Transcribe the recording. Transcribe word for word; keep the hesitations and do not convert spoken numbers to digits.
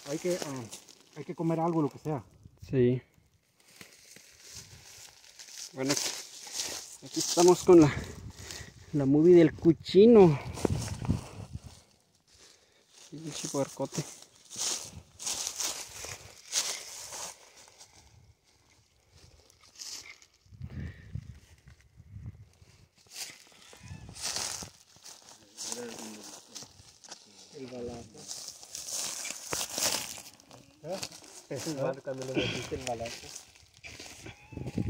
hay que, uh, hay que comer algo, lo que sea. Sí. Bueno, aquí estamos con la, la movie del cuchino. Pinche puercote. El balazo. ¿Eh? Cuando le metiste el balazo.